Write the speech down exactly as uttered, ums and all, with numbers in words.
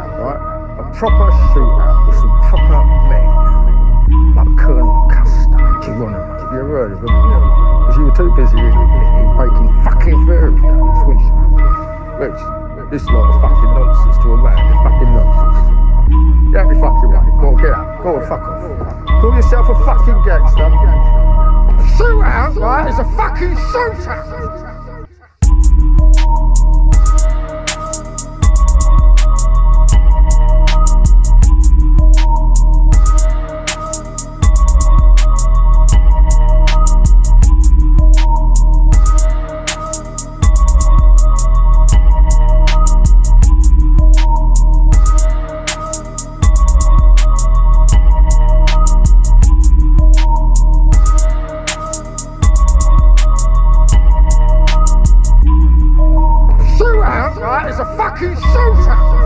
shootout, right? A proper shootout with some proper men. Like Colonel Custer, Geronimo. Have you ever heard of him? Because you were too busy making fucking fairy tales, weren't you? Rich, this lot of fucking nonsense to a man. It's fucking nonsense. Get out your fucking way. Go on, get out. Go on, fuck off. Call yourself a fucking gangster. A shootout, right? It's a fucking shootout. Right, it's a fucking shootout!